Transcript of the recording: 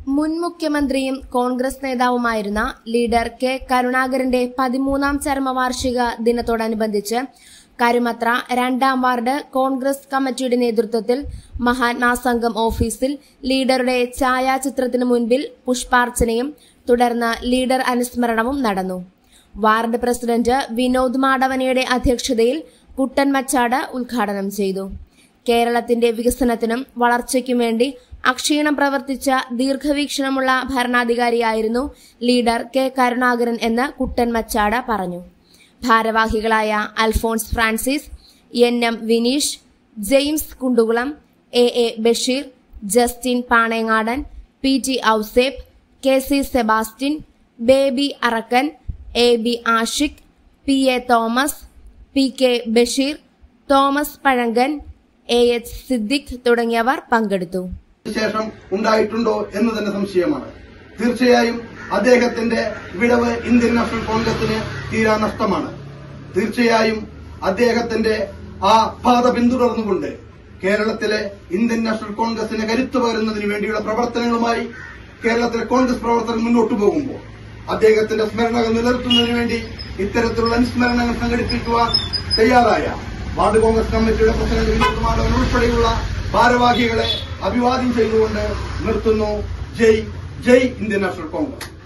മുൻ മുഖ്യമന്ത്രിയും കോൺഗ്രസ് നേതാവുമായിരുന്ന ലീഡർ കെ കരുണാകരന്റെ 13ാം ചരമവാർഷിക ദിനത്തോടനുബന്ധിച്ച് കരുമത്ര 2ാം വാർഡ് കോൺഗ്രസ് കമ്മിറ്റിയുടെ നേതൃത്വത്തിൽ മഹാത്മാ സംഘം ഓഫീസിൽ ലീഡറുടെ ഛായാചിത്രത്തിനു മുൻപിൽ പുഷ്പാർച്ചനയും തുടർന്ന് ലീഡർ അനുസ്മരണവും നടന്നു. വാർഡ് പ്രസിഡന്റ് വിനോദ് മാടവനയുടെ അധ്യക്ഷതയിൽ കുട്ടൻ മച്ചാട് ഉദ്ഘാടനം ചെയ്തു. കേരളത്തിന്റെ വികസനത്തിനും വളർച്ചയ്ക്കും വേണ്ടി അക്ഷീണം പ്രവർത്തിച്ച ദീർഘവീക്ഷണമുള്ള ഭരണാധികാരിയായിരുന്നു ലീഡർ കെ കരുണാകരൻ എന്ന് കുട്ടൻ മച്ചാട് പറഞ്ഞു. ഭാരവാഹികളായ Alphonse Francis, N M. Vineesh, James Kundukulam, A Basheer, Justin Panengadan, P T. Ouseph, K C. Sebastian, Baby Arakkan, A B. Ashiq, P A. Thomas, P K. Basheer, Thomas Pazhankan, A H. Siddique തുടങ്ങിയവർ പങ്കെടുത്തു. ശേഷം ഉണ്ടായിട്ടുണ്ടോ എന്ന് തന്നെ സംശയമാണ്. തീർച്ചയായും അദ്ദേഹത്തിന്റെ വിടവ് ഇന്ത്യൻ നാഷണൽ കോൺഗ്രസിന് തീരാ നഷ്ടമാണ്. തീർച്ചയായും അദ്ദേഹത്തിന്റെ ആ പാത പിന്തുടർന്നുകൊണ്ട് കേരളത്തിലെ ഇന്ത്യൻ നാഷണൽ കോൺഗ്രസിന് കരുത്തു പകരുന്നതിന് വേണ്ടിയുള്ള പ്രവർത്തനങ്ങളുമായി കേരളത്തിലെ കോൺഗ്രസ് പ്രവർത്തകർ മുന്നോട്ടു പോകുമ്പോൾ അദ്ദേഹത്തിന്റെ സ്മരണകൾ നിലനിർത്തുന്നതിന് വേണ്ടി ഇത്തരത്തിലുള്ള അനുസ്മരണങ്ങൾ സംഘടിപ്പിക്കുവാൻ തയ്യാറായ വാർഡ് കോൺഗ്രസ് കമ്മിറ്റിയുടെ പ്രസിഡന്റ് വിനോദ് മാധവൻ ഉൾപ്പെടെയുള്ള ഭാരവാഹികളെ അഭിവാദ്യം ചെയ്തുകൊണ്ട് നിർത്തുന്നു. ജയ് ജയ് ഇന്ത്യൻ നാഷണൽ കോൺഗ്രസ്.